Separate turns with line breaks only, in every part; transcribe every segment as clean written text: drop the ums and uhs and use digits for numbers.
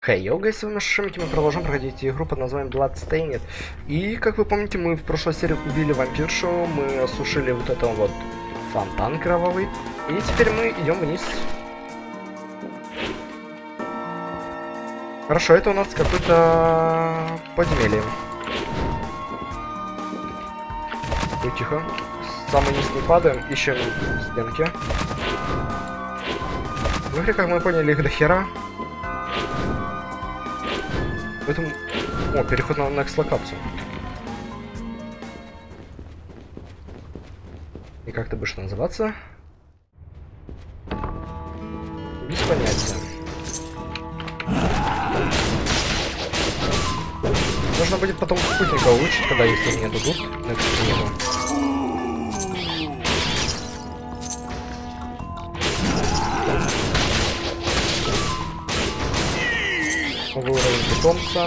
Хей, йога, если вы на шимке, мы продолжаем проходить игру под названием Bloodstained. И, как вы помните, мы в прошлой серии убили вампиршу, мы осушили вот это вот фонтан кровавый. И теперь мы идем вниз. Хорошо, это у нас какое-то подземелье. Ой, тихо. Самый низ не падаем, ищем стенки. В игре, как мы поняли, их до хера. Поэтому... О, переход на next локацию. И как ты будешь называться? Без понятия. Нужно будет потом спутника улучшить, когда если мне дадут. Next нету. Новый уровень питомца.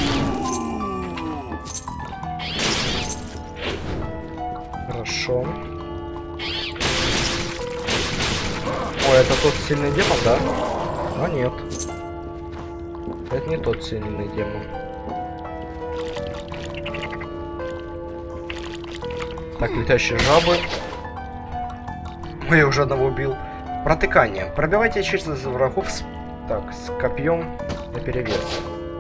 Хорошо. О, это тот сильный демон, да? А нет. Это не тот сильный демон. Так, летящие жабы. Ой, я уже одного убил. Протыкание. Пробивайте через врагов с... Так, с копьем на перевес.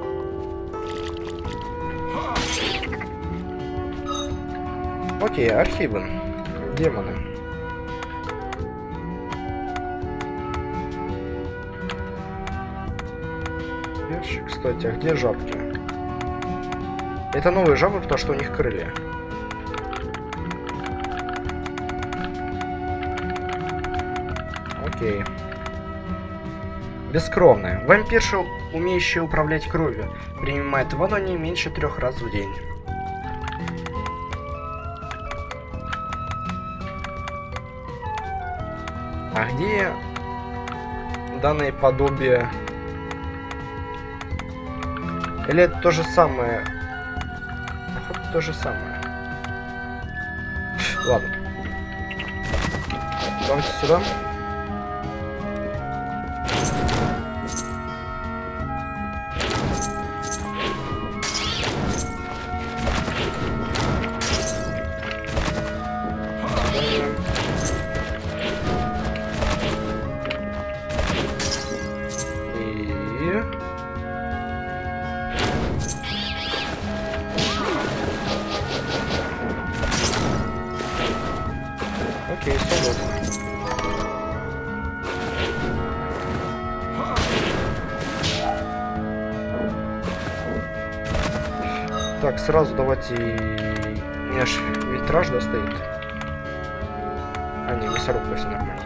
Окей, архивы. Демоны. Ящик, кстати, а где жабки? Это новые жабы, потому что у них крылья. Окей. Бескровная. Вампирша, умеющая управлять кровью, принимает ванну не меньше 3 раз в день. А где данное подобие? Или это то же самое? Походу, то же самое. Ладно. Давайте сюда. Окей, свободно. Так, сразу давайте... У меня ж витраж, да, стоит? А, не, мясорубка, все нормально.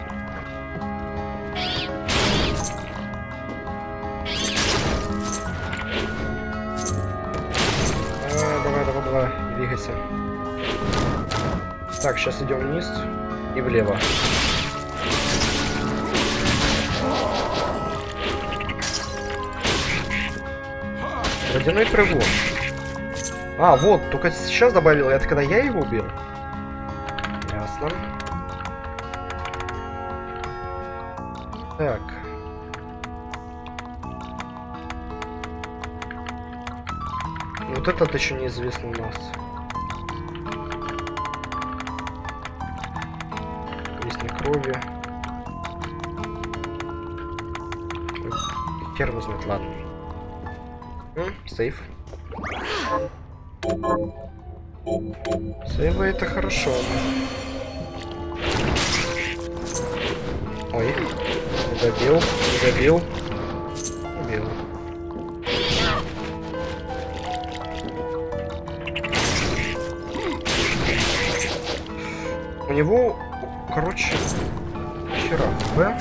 Давай, двигайся. Так, сейчас идем вниз и влево. Водяной прыгун. А, вот, только сейчас добавил. Это когда я его убил? Ясно. Так. Вот этот еще неизвестный у нас. Вестник крови. Хер его знает, ладно. Сейф. Сейвы это хорошо. Ой, не добил, не добил. Убил. У него, короче, хера, да?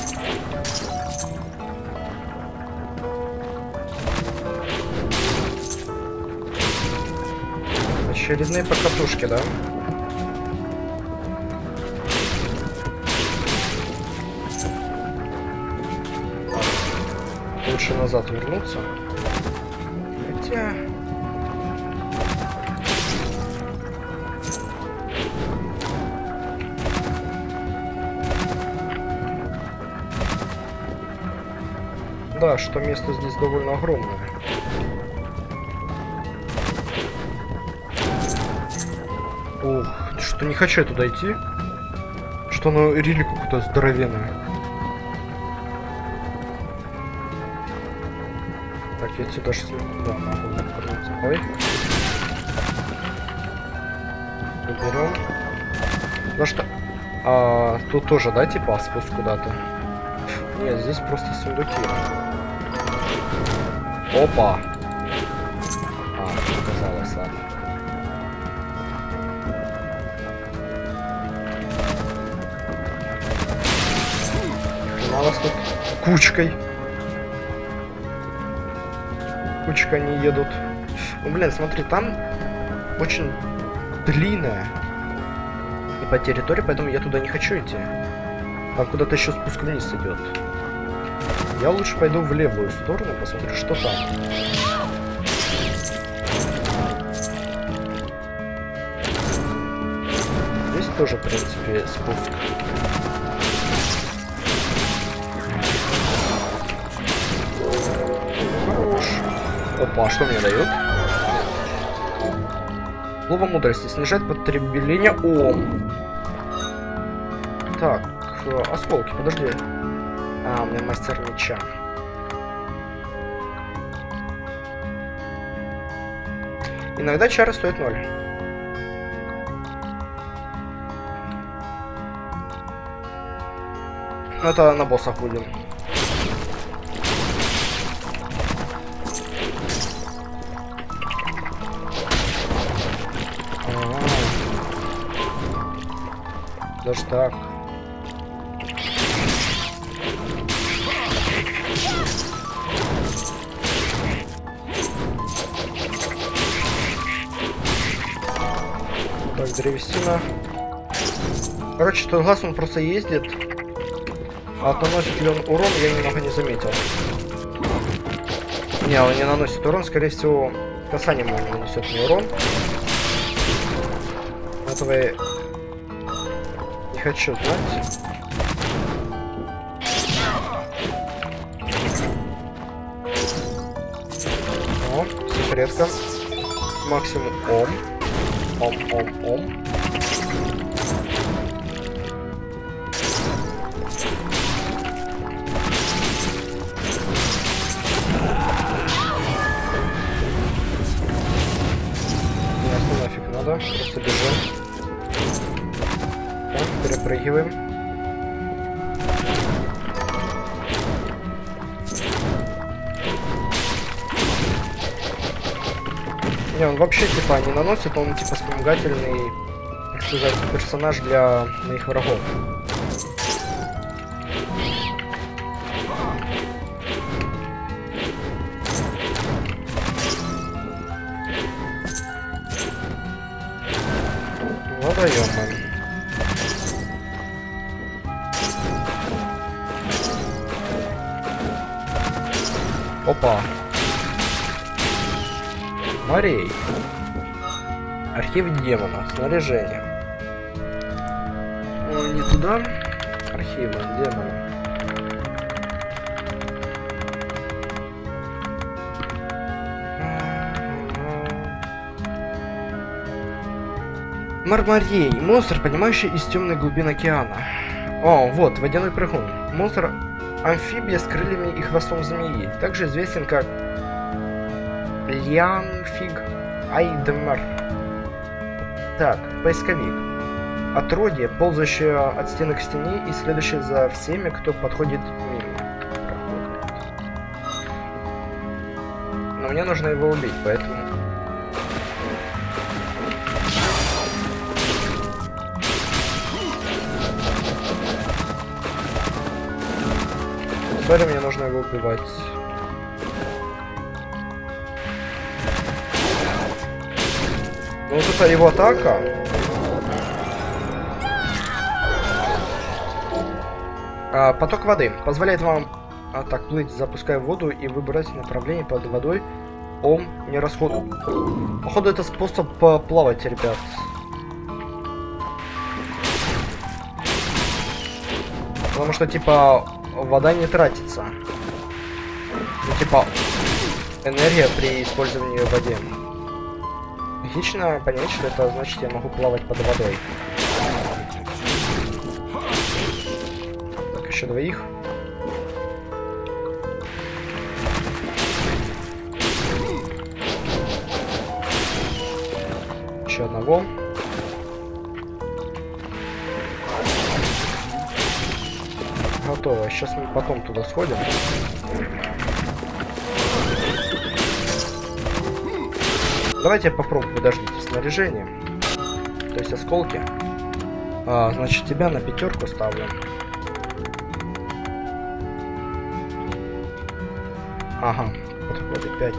Очередные покатушки, да? Лучше назад вернуться. Хотя... Да, что место здесь довольно огромное. Ух, что не хочу я туда идти. Что оно рели какое-то здоровенное. Так, я сюда же да, могу вернуться. Ой. Уберем. Ну что? Тут тоже, да, типа спуск куда-то? Нет, здесь просто сундуки. Опа! Оказалось, ладно. У нас тут кучкой. Кучка они едут. Ну, блин, смотри, там очень длинная и по территории, поэтому я туда не хочу идти. Там куда-то еще спуск вниз идет. Я лучше пойду в левую сторону, посмотрю, что там. Здесь тоже, в принципе, спуск. Хорош. Опа, что мне дают? Слово мудрости снижает потребление Ом. Так, осколки, подожди. У меня мастер меча. Иногда чары стоят 0. Ну, это на боссах будем. Даже так. Так, древесина. Короче, тот глаз он просто ездит. А наносит ли он урон, я немного не заметил. Не, он не наносит урон, скорее всего, касанием он нанесет мне урон. Этого я не хочу знать. О, секретка. Максимум Ом. Ом. Нафиг надо, просто бежим. Так, перепрыгиваем. Не, он вообще типа не наносит, он типа вспомогательный, так сказать, персонаж для моих врагов. Водоем. Опа. Морей. Архив демона. Снаряжение. О, не туда. Архивы демона. Мармарей. Монстр, поднимающий из темной глубин океана. О, вот, водяной прыгун. Монстр амфибия с крыльями и хвостом змеи. Также известен как Лианфиг Айдемар. Так, поисковик. Отродье, ползающее от стены к стене и следующее за всеми, кто подходит мимо. Но мне нужно его убить, поэтому... Сори, мне нужно его убивать. Ну вот это его атака. Поток воды позволяет вам так плыть, запуская воду и выбирать направление под водой. Ом не расходу. Походу это способ плавать, ребят. Потому что типа вода не тратится. Ну, типа, энергия при использовании в воде. Логично понять, что это значит, я могу плавать под водой. Так, еще двоих. Еще одного. Готово. Сейчас мы потом туда сходим. Давайте я попробую, подождите, снаряжение. То есть осколки. Значит, тебя на 5 ставлю. Ага, подходы 5.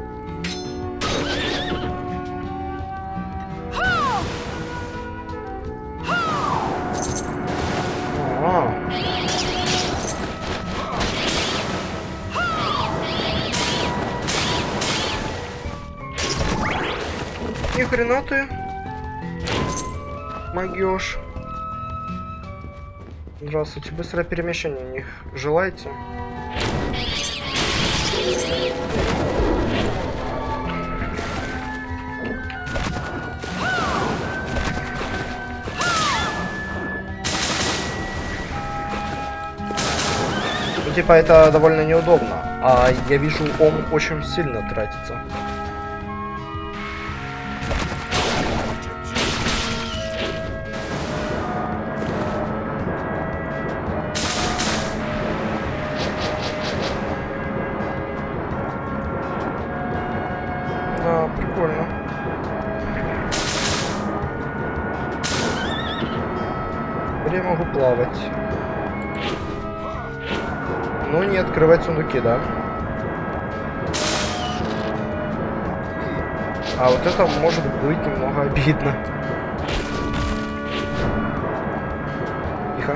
Ни хрена ты, могёшь. Здравствуйте, быстрое перемещение у них желаете? Ну, типа, это довольно неудобно. А я вижу, он очень сильно тратится. Да, прикольно. Теперь я могу плавать. Но не открывать сундуки, да? А вот это может быть немного обидно. Тихо.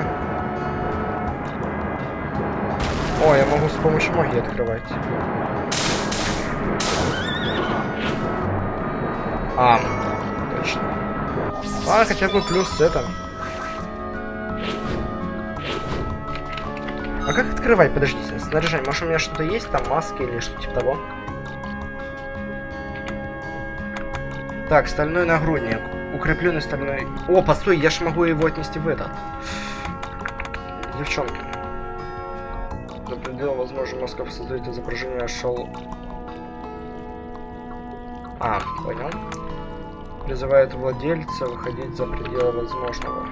О, я могу с помощью магии открывать. Точно. Хотя бы плюс это. А как открывать? Подождите, снаряжение. Может, у меня что-то есть? Там маски или что-то типа того? Так, стальной нагрудник. Укрепленный стальной... О, постой, я ж могу его отнести в этот. Девчонки. До предела возможно, мозгов создает изображение шел... Понял. Призывает владельца выходить за пределы возможного.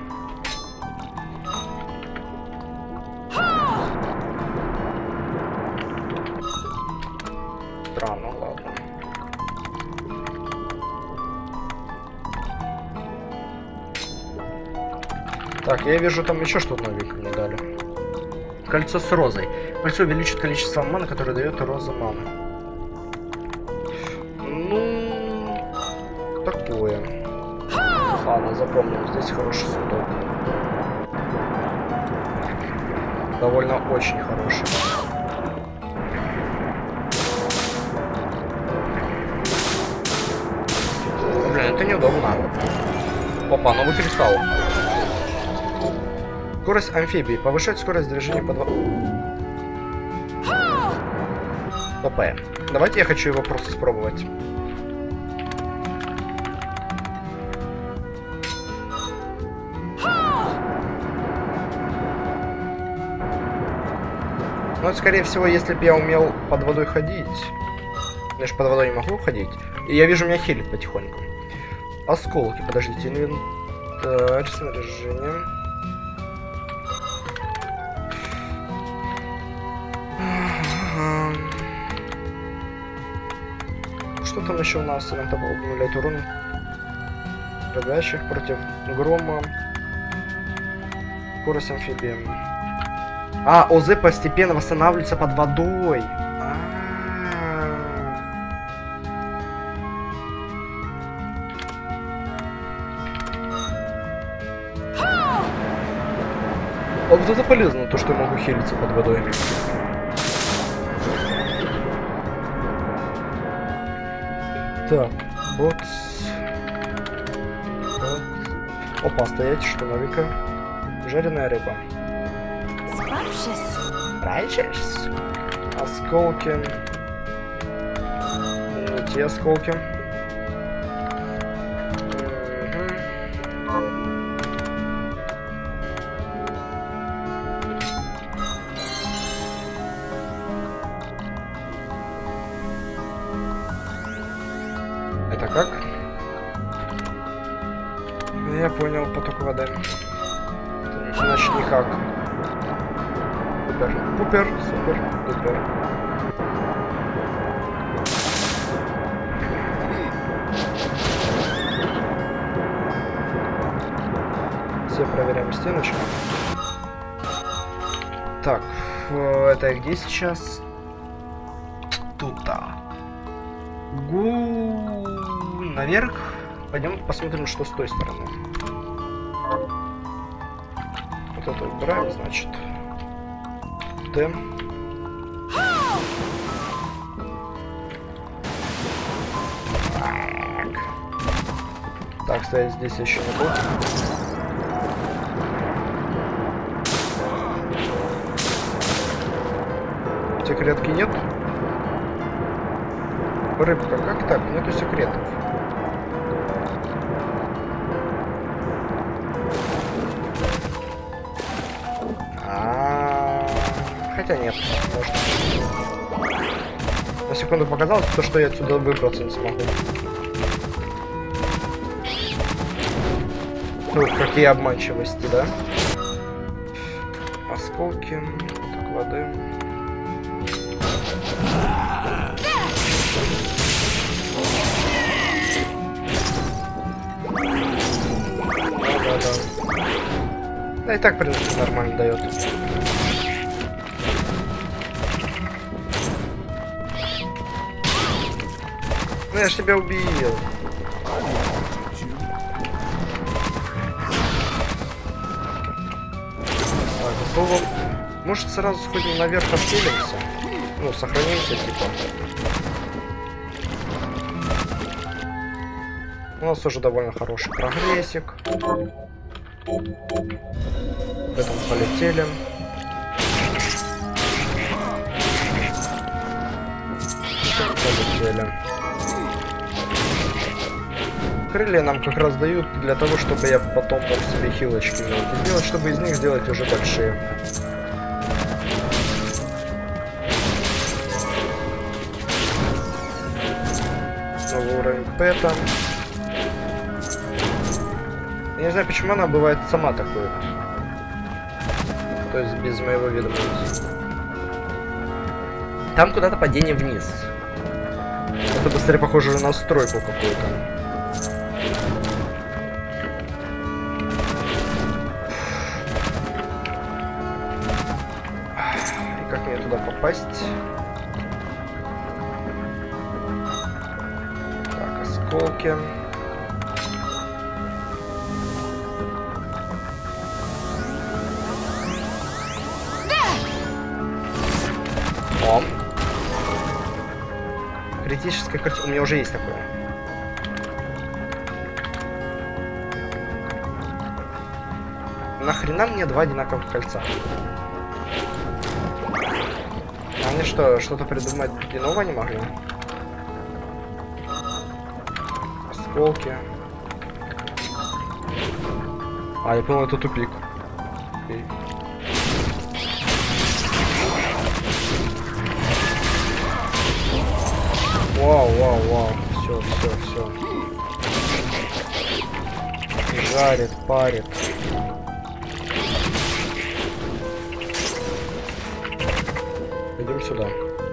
Странно, ладно. Так, я вижу, там еще что-то новенькое мне дали. Кольцо с розой. Кольцо увеличит количество маны, которое дает роза маны. Ну, такое. Ладно, запомним. Здесь хороший сундук. Довольно очень хороший. Блин, это неудобно. Опа, новый кристалл. Скорость амфибии. Повышает скорость движения по 2. ПП. Давайте я хочу его просто спробовать. Ну, скорее всего, если бы я умел под водой ходить. Я же под водой не могу ходить. И я вижу, меня хилит потихоньку. Осколки, подождите. Инвентарь, снаряжение. Что там еще у нас? Иногда обнуляет урон нападающих против грома. Скорость амфибии. ОЗ постепенно восстанавливается под водой. Вот это полезно, то, что я могу хилиться под водой. Так, вот. Опа, стоять, что новенькое? Жареная рыба. Нравишься? Осколки. Не те осколки. Это как? Я понял, поток воды. Иначе никак. Супер, пупер, супер, дупер. Все проверяем стеночку. Так, это где сейчас? Тут-то. Наверх. Пойдем посмотрим, что с той стороны. Вот это убираем, значит. Д. Так, стоять здесь еще не будет. Секретки нет? Рыбка, как так? Нету секретов. Хотя нет, можно. На секунду показалось, то, что я отсюда выбраться не смогу. Ну, какие обманчивости, да? Осколки, поток воды. Да. Да и так, в принципе, нормально дает. Ну я ж тебя убил. Так, готово. Может, сразу сходим наверх, отселимся? Ну, сохранимся, типа. У нас уже довольно хороший прогрессик. В этом полетели. Полетели. Крылья нам как раз дают для того, чтобы я потом мог себе хилочки сделать, чтобы из них сделать уже большие. Новый уровень бета. Я не знаю, почему она бывает сама такой. То есть без моего ведома. Там куда-то падение вниз. Это быстрее похоже на стройку какую-то. И как мне туда попасть? Так, осколки. О. Критическое кольцо. У меня уже есть такое. Нахрена мне два одинаковых кольца? Они что, что-то придумать иного не могли? Осколки. А, я понял, это тупик. Окей. Вау, вау, вау. Все. Жарит, парит. Идем сюда.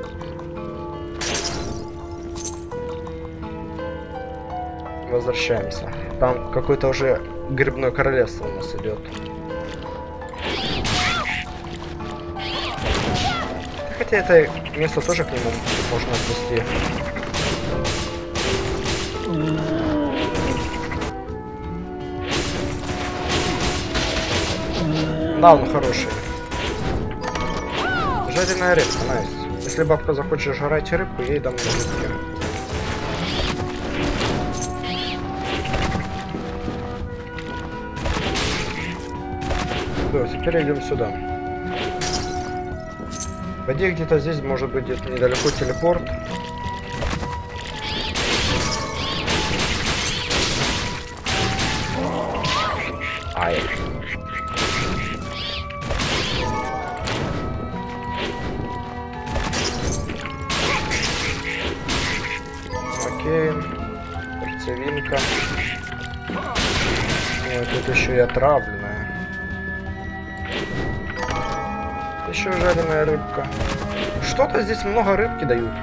Возвращаемся. Там какое-то уже грибное королевство у нас идет. Хотя это место тоже к нему можно отнести. Да, он хороший. Жареная рыбка, найс. Если бабка захочет жрать рыбку, я ей дам рыбки. Да, теперь идем сюда. По идее, где-то здесь может быть где-то недалеко телепорт. Ай. Окей. Перцевинка. Ой, тут еще и отравленная. Еще жареная рыбка. Что-то здесь много рыбки дают.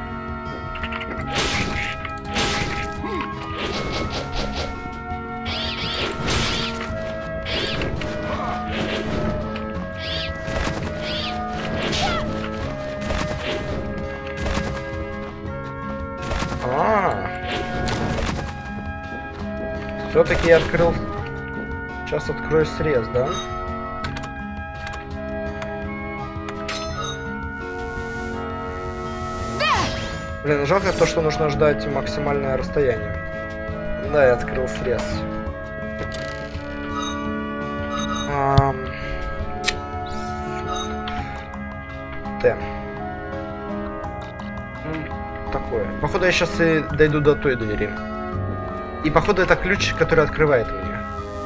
Все-таки я открыл. Сейчас открою срез, да? Блин, жалко то, что нужно ждать максимальное расстояние. Да, я открыл срез. Т. Такое. Походу я сейчас и дойду до той двери. И походу это ключ, который открывает мне.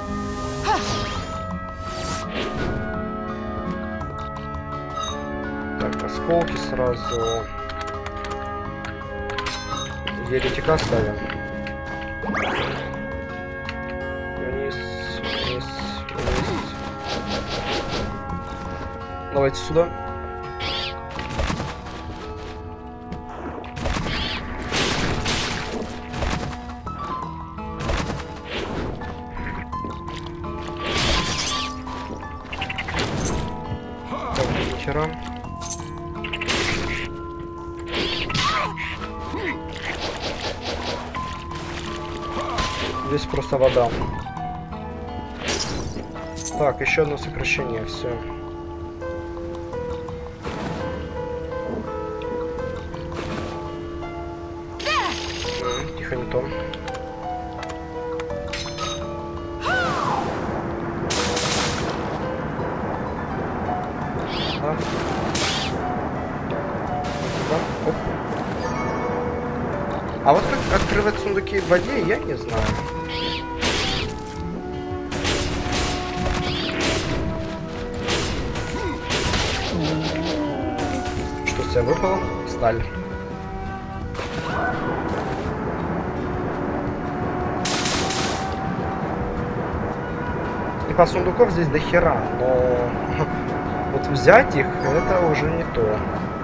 Так, осколки сразу. Еретика ставим. Вниз, вниз, вниз. Давайте сюда. Вчера. Здесь просто вода. Так, еще одно сокращение, все. Тихо, не то. Оп. А вот как открывать сундуки в воде, я не знаю. Что с тебя выпало? Сталь. Типа сундуков здесь до хера, но вот взять их, это уже не то.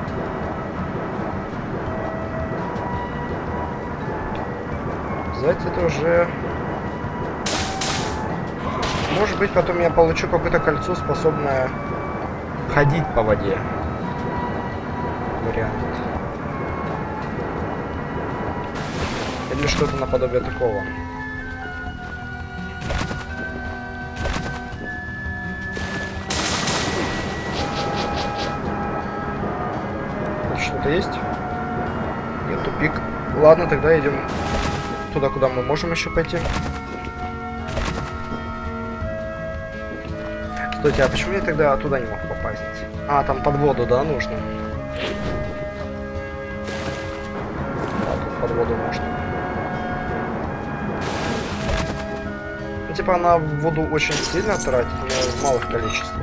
Взять это уже... Может быть, потом я получу какое-то кольцо, способное ходить по воде. Вариант. Или что-то наподобие такого. Что-то есть? Нет, тупик. Ладно, тогда идем туда, куда мы можем еще пойти. Стойте, а почему я тогда туда не мог попасть? А, там под воду, да, нужно? А, тут под воду можно. Ну, типа она воду очень сильно тратит, но в малых количествах.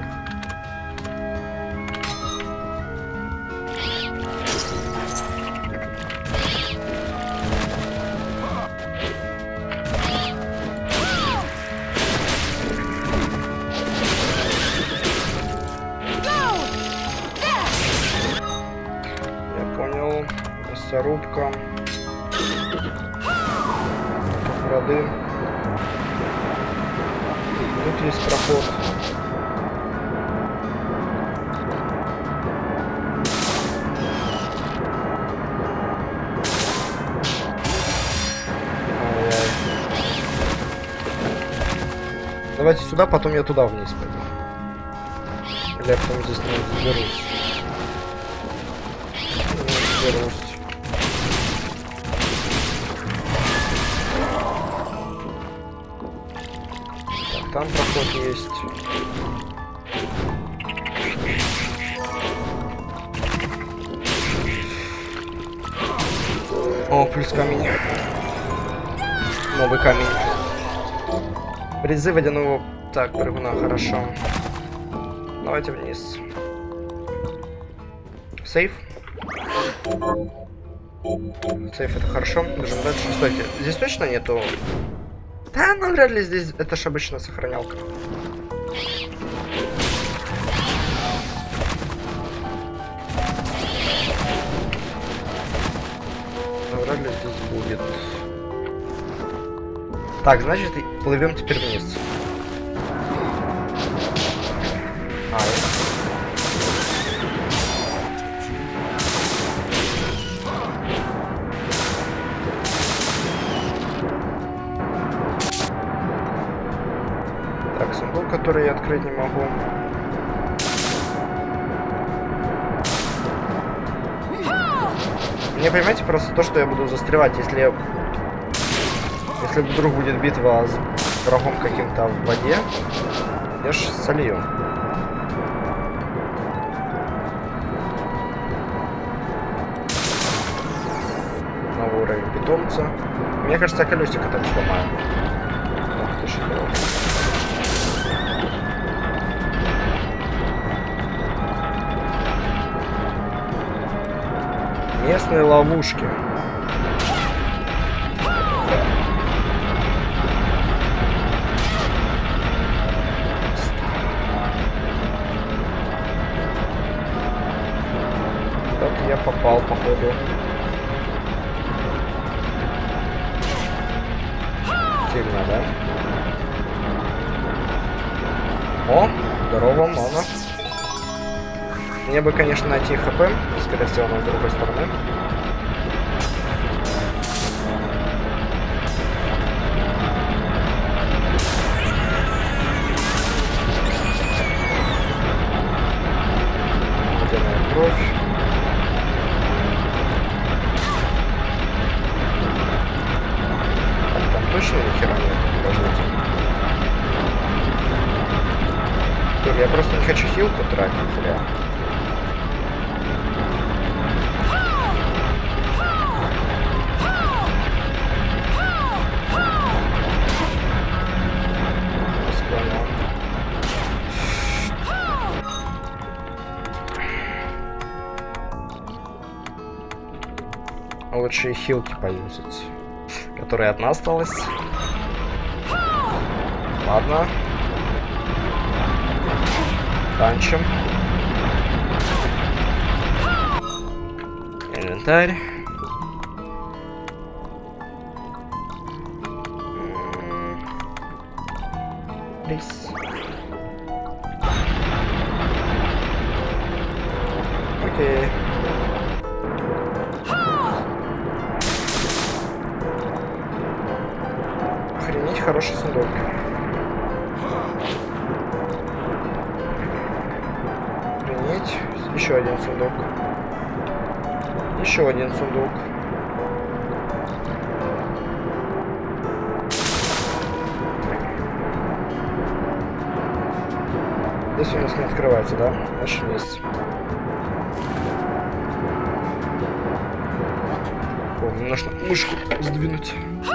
Мясорубка. Воды. Тут есть проход. Ай-яй. Давайте сюда, потом я туда вниз пойду. Или я потом здесь не заберусь. Не заберусь. Там проход есть. О, плюс камень. Новый камень. Призы водяного... Так, прыгуна, хорошо. Давайте вниз. Сейф. Сейф, это хорошо. Бежим дальше. Стойте, здесь точно нету... Да, ну вряд ли здесь... Это ж обычно сохранялка. Но вряд ли здесь будет. Так, значит, плывем теперь вниз. Так, сундук, который я открыть не могу. Мне, понимаете, просто то, что я буду застревать, если вдруг будет битва с врагом каким-то в воде, я ж солью. Новый уровень питомца. Мне кажется, я колесико так сломаю. Ах ты ж. Местные ловушки. Так я попал, походу. Сильно, да? О, здорово, мама. Мне бы, конечно, найти ХП, скорее всего, но с другой стороны. Водяная кровь. Так, там точно ни хера нет, подождите. Я просто не хочу хилку тратить зря. Лучше хилки поюзать, которая одна осталась. Ладно. Танчим. Инвентарь. Рис. Окей. Охренеть, хороший сундук. Охренеть. Еще один сундук. Еще один сундук. Здесь у нас не открывается, да? Значит, есть. О, мне нужно мышку сдвинуть.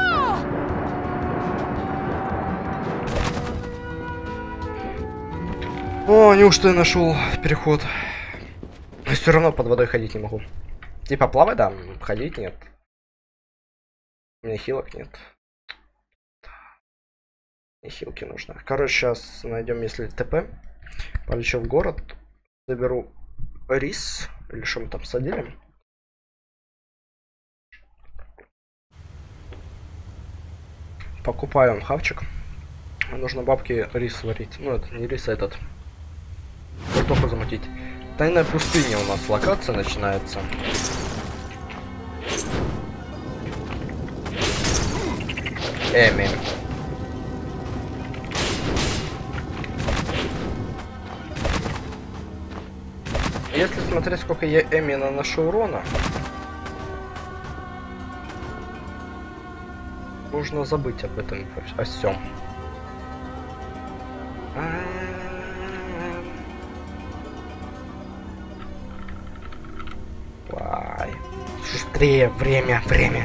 О, неужто я нашел переход? Но все равно под водой ходить не могу. Типа плавать, да, ходить нет. У меня хилок нет. Мне хилки нужно. Короче, сейчас найдем, если ТП. Полечу в город. Заберу рис. Или что мы там садили. Покупаем хавчик. Нужно бабке рис сварить. Ну, это не рис, а этот. Картоху замутить. Тайная пустыня у нас локация начинается. Эми. Если смотреть, сколько я Эми наношу урона, можно забыть об этом, о всем. Вай. быстрее, время.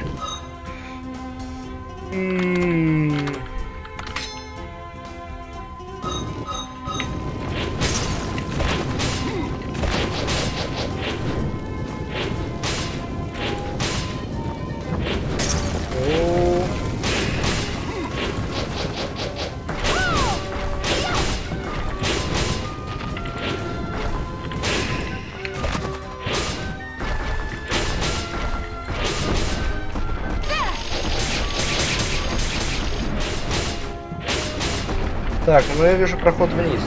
Так, ну я вижу проход вниз.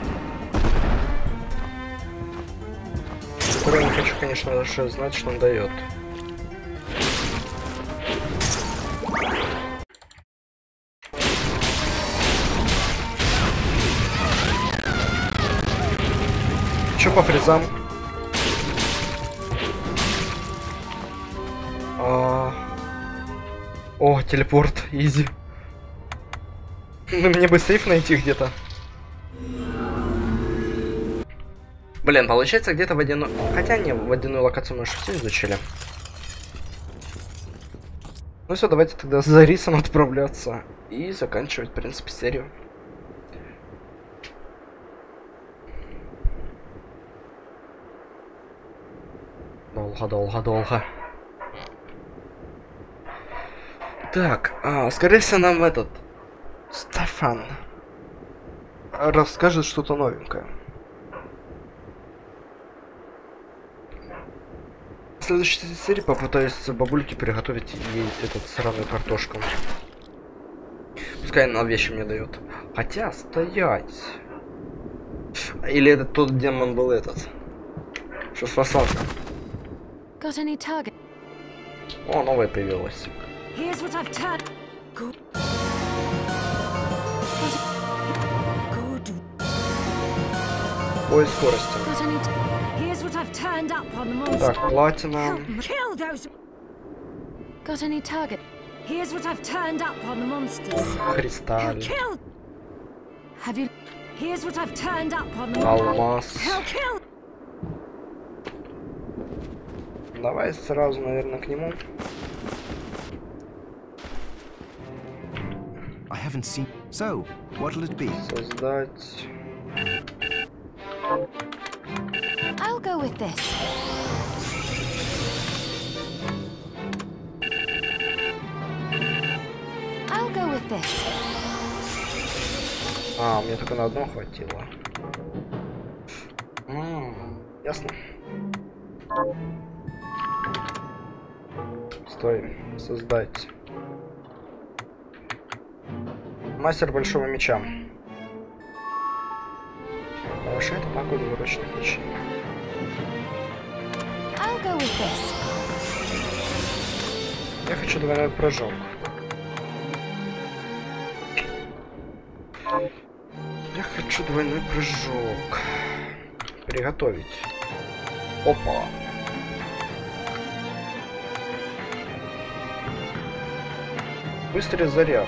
Который я не хочу, конечно, даже знать, что он дает. Чё по фрезам? О, телепорт, изи. Ну, мне бы сейф найти где-то. Блин, получается где-то водяной... Хотя не, водяную локацию мы уже все изучили. Ну все, давайте тогда за рисом отправляться. И заканчивать, в принципе, серию. Долго. Так, скорее всего нам этот... Стефан расскажет что-то новенькое. В следующей серии попытаюсь бабульке приготовить ей этот сраную картошку. Пускай она вещи мне дает. Хотя, стоять. Или это тот демон был этот? Что спасал? О, новая появилась. Ой, скорости. Так, платина. Кристалл. Алмаз. Давай сразу, наверное, к нему. Создать.
I'll go with this. I'll go with this.
Мне только на одно хватило. Ясно. Стой, создать. Мастер большого меча. Повышает атаку двуручных мечей. Я хочу двойной прыжок. Приготовить. Опа. Быстрый заряд.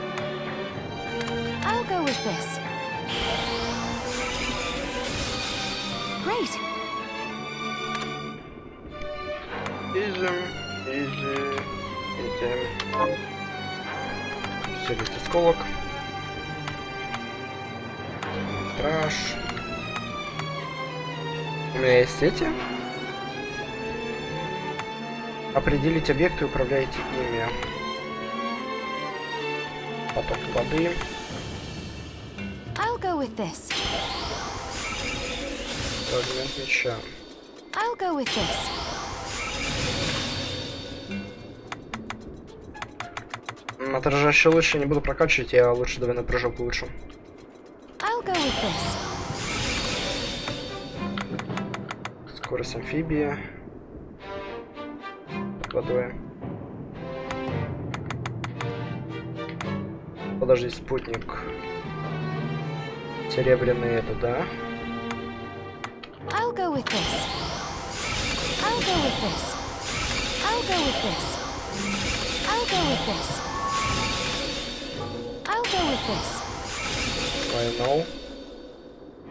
Изи. Усилить осколок. Страж. У меня есть эти. Определить объекты и управляйте ими. Поток воды. Фрагмент меча. Отражающий лучше не буду прокачивать, я лучше двойной прыжок улучшу. Скорость амфибии. Под водой. Подожди, спутник. Серебряный это, да? I know.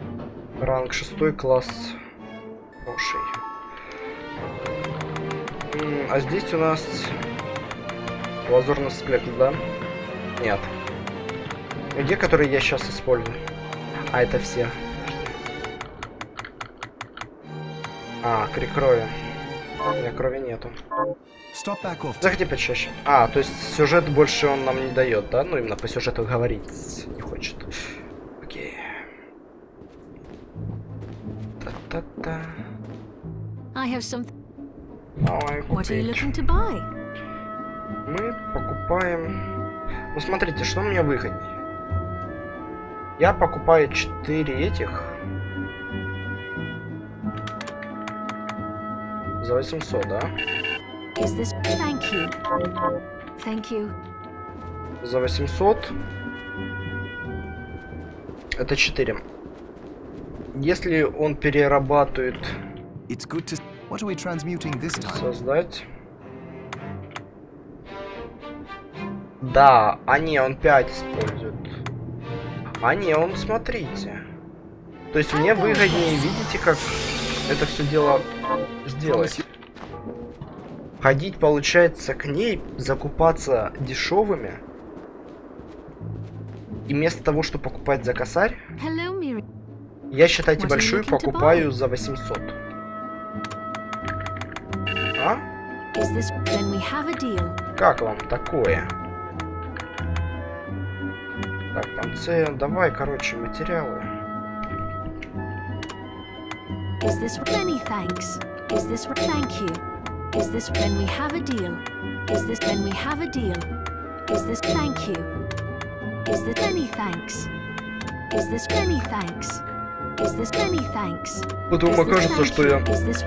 Ранг 6, класс хороший. А здесь у нас лазурный сплет, да? Нет. Где, которые я сейчас использую? А, это все. А, крик крови. У меня крови нету. Заходи почаще. А, то есть сюжет больше он нам не дает, да? Ну, именно по сюжету говорить не хочет. Окей. Та-та-та. Давай купить. Мы покупаем... Ну, смотрите, что мне выгоднее. Я покупаю 4 этих. За 800, да? За 800. Это 4. Если он перерабатывает... Создать. Да, а не, он 5 использует. А не, он, смотрите. То есть мне выгоднее, видите, как это все дело сделать. Ходить, получается, к ней, закупаться дешевыми. И вместо того, чтобы покупать за косарь, я, считайте, большую покупаю за 800. А? Как вам такое? Так, там давай, короче, материалы. Потом окажется, что я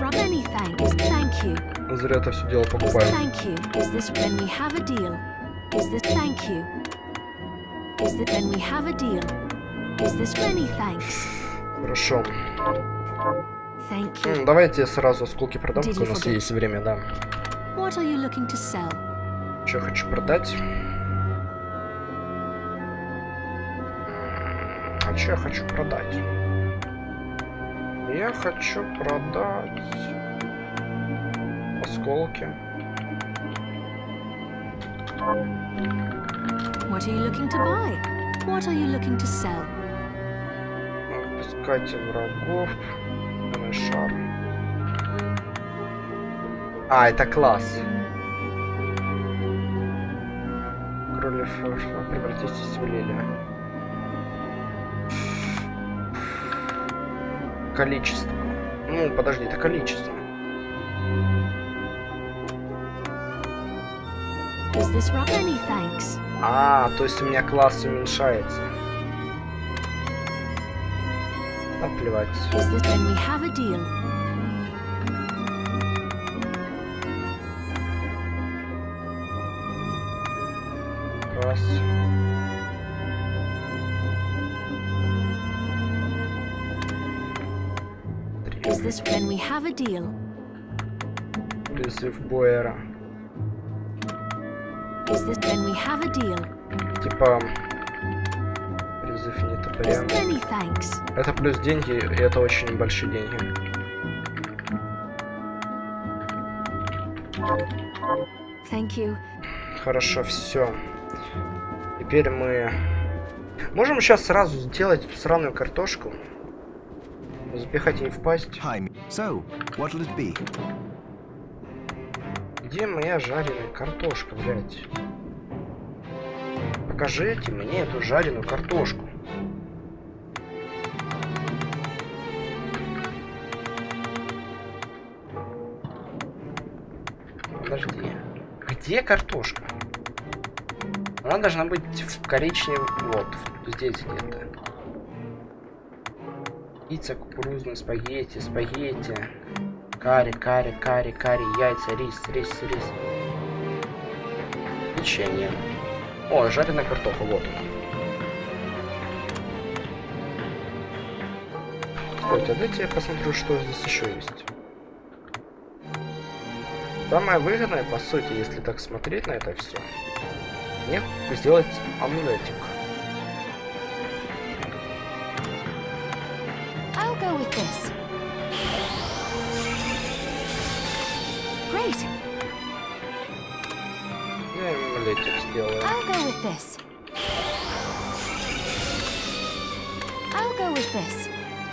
зря это все дело покупаю. Хорошо. Давайте сразу осколки продам, пока у нас есть время, да. Что хочу продать? А что я хочу продать? Я хочу продать осколки.
What are you looking to buy? What are you looking to sell?
Искать врагов. Шар. А, это класс. Кролев превратитесь в лилию. Количество. Ну, подожди, это количество. А, то есть у меня класс уменьшается. Наплевать. Раз. Три. Призыв Бойера. Типа... Призыв не топоря. Это плюс деньги, и это очень большие деньги. Хорошо, все. Теперь мы... Можем сейчас сразу сделать сраную картошку. Запихать ей в пасть. Где моя жареная картошка, блядь? Покажите мне эту жареную картошку. Подожди. Где картошка? Она должна быть в коричневом... Вот, здесь где-то. Пицца, кукурузные спагетти, спагетти. Карри, карри, карри, карри, яйца, рис, рис, рис. Печенье. О, жареная картофель, вот он. Стойте, дайте я посмотрю, что здесь еще есть. Самое выгодное, по сути, если так смотреть на это все, мне сделать амулетик.
I'll go with this. Great.
сделаю.
I'll go with this. I'll go with this.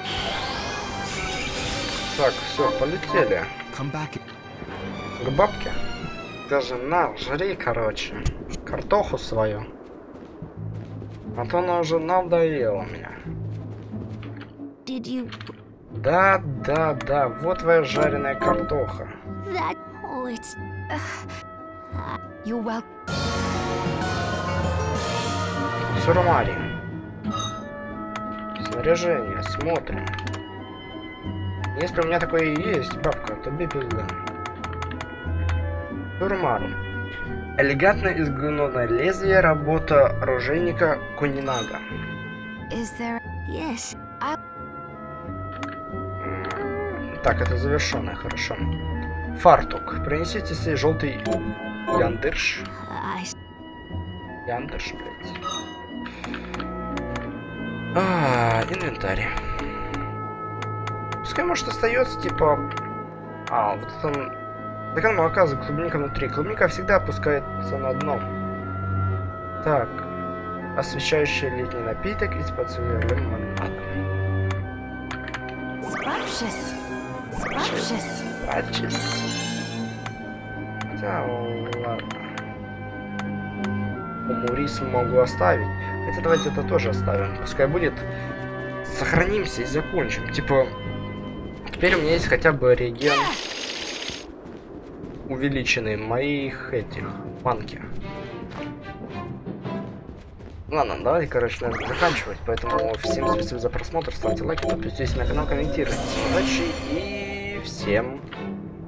Так, все, полетели.
Come back.
К бабке. Даже на, жри, короче. Картоху свою. А то она уже надоела меня.
Did you...
Да, вот твоя жареная картоха.
That... Oh, it's... You're welcome.
Сурмари. Снаряжение, смотрим. Если у меня такое и есть, бабка, то бей пизда. Сурмару. Элегантно изготовленное лезвие, работа оружейника Кунинага.
Is there... Yes.
Так, это завершенное, хорошо. Фартук. Принесите себе желтый яндырш. Яндырш, блядь. Инвентарь. Пускай, может, остается, типа... вот это... Стакан молока за клубника внутри. Клубника всегда опускается на дно. Так. Освещающий летний напиток из-под лимонада.
Scrumptious.
Да, ладно. Умурис могу оставить. Хотя давайте это тоже оставим. Пускай будет. Сохранимся и закончим. Типа, теперь у меня есть хотя бы реген увеличенный моих этих банки. Ладно, давайте, короче, надо заканчивать. Поэтому всем спасибо за просмотр. Ставьте лайки, подписывайтесь на канал, комментируйте. Удачи и всем